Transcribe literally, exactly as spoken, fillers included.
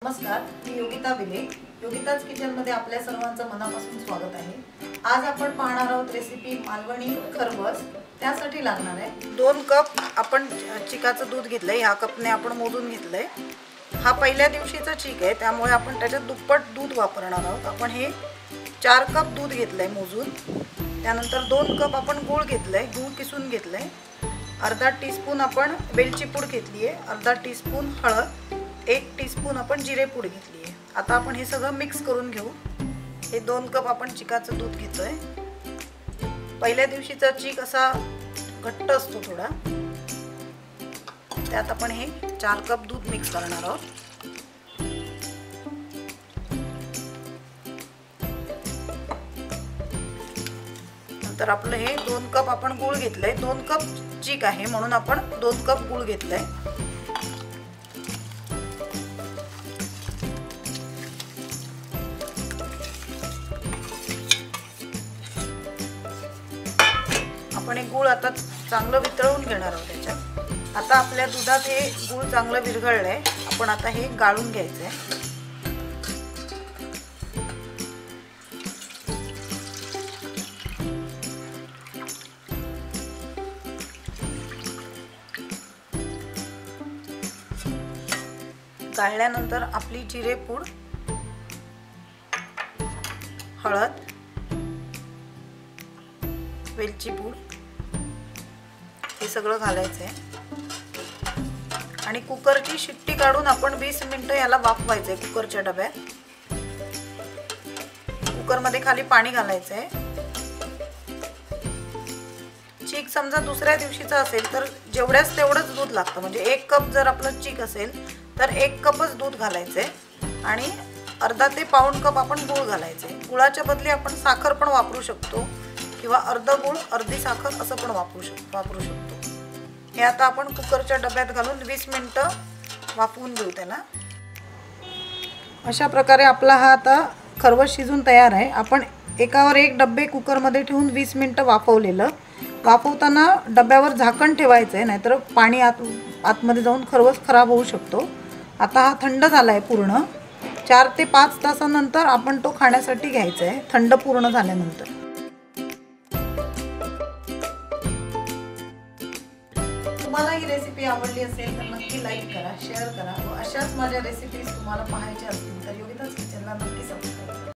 नमस्कार, मी योगिता विले. योगिताज किचनमध्ये आपल्या सर्वांचं मनापासून स्वागत आहे. आज आपण पाहणार आहोत रेसिपी मालवणी खरवस. त्यासाठी लागणार आहे दोन कप आपण चिकाचं दूध घेतलंय. ह्या कपने आपण मोजून घेतलंय. हा पहिल्या दिवशीचा चिक आहे, त्यामुळे आपण त्याच्यात दुप्पट दूध वापरणार आहोत. आपण हे चार कप दूध घेतलंय मोजून. त्यानंतर दोन कप आपण गूळ घेतलंय, गूळ किसून घेतलंय. अर्धा टीस्पून आपण वेलची पूड घेतली आहे, अर्धा टीस्पून हळद, एक टीस्पून आपण जिरे पूड घेतली आहे. आता आपण हे सगळं मिक्स करून घेऊ. हे दोन कप आपण चिकाचं दूध घेतोय. पहिल्या दिवशीचा चिक असा घट्ट असतो थोडा. त्यात आपण हे चार कप दूध मिक्स करणार आहोत. नंतर आपलं हे दोन कप आपण गूळ घेतलंय. दोन कप चिक आहे म्हणून आपण दोन कप गूळ घेतलंय. आपण हे गूळ आता चांगलं वितळवून घेणार आहोत त्याच्यात. आता आपल्या दुधात हे गूळ चांगलं विरघळलंय. आपण आता हे गाळून घ्यायचंय. गाळल्यानंतर आपली जिरेपूड, हळद, वेलची पूड हे सगळं घालायचंय आणि कुकरची शिट्टी काढून आपण वीस मिनिटं याला वाफवायचंय कुकरच्या डब्यात. कुकरमध्ये खाली पाणी घालायचंय. चीक समजा दुसऱ्या दिवशीचा असेल तर जेवढ्याच तेवढंच दूध लागतं. म्हणजे एक कप जर आपलं चीक असेल तर एक कपच दूध घालायचंय आणि अर्धा ते पाऊण कप आपण गूळ घालायचंय. गुळाच्या बदली आपण साखर पण वापरू शकतो किंवा अर्ध गूळ अर्धी साखर असं पण वापरू शकतो वापरू शकतो हे आता आपण कुकरच्या डब्यात घालून वीस मिनिटं वाफवून घेऊ त्याला. अशा प्रकारे आपला हा आता खरवस शिजून तयार आहे. आपण एकावर एक डब्बे कुकरमध्ये ठेवून वीस मिनिटं वाफवलेलं. वाफवताना डब्यावर झाकण ठेवायचं आहे, नाहीतर पाणी आत आतमध्ये जाऊन खरवस खराब होऊ शकतो. आता हा थंड झाला आहे पूर्ण. चार ते पाच तासानंतर आपण तो खाण्यासाठी घ्यायचा आहे, थंड पूर्ण झाल्यानंतर. तुम्हाला ही रेसिपी आवडली असेल तर नक्की लाईक करा, शेअर करा व अशाच माझ्या रेसिपीज तुम्हाला पाहायच्या असतील तर योगिताज किचनला नक्की सबस्क्राईब करा.